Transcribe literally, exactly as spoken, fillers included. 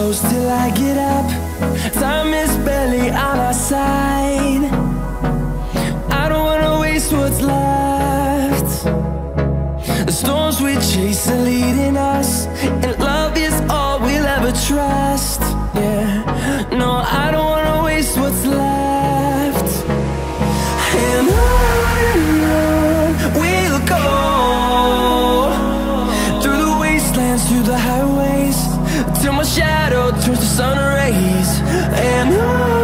close till I get up. Time is barely on our side. I don't wanna waste what's left. The storms we chase are leading us, and love is all we'll ever trust. Yeah, no, I don't wanna waste what's left. And on we'll go, through the wastelands, through the highways, till my shadow turns to sun rays. And on